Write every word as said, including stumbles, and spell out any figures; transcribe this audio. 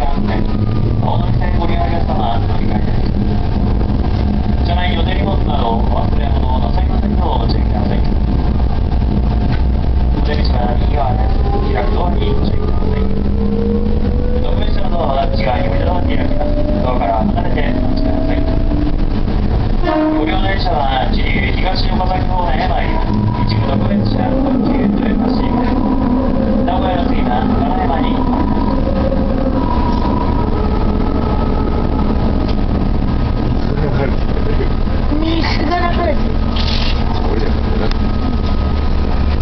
間線、青のり線ご利用の皆様、乗り換えです。車内予定荷物などお忘れ物をなさいませんようお注意ください。お出口は右側です。開くドアにご注意ください。特別車のドアは内側に折りたたんで開きます。ドアから離れてお待ちください。ご利用の列車は、次に東岡崎方面へ参ります。一部特別車、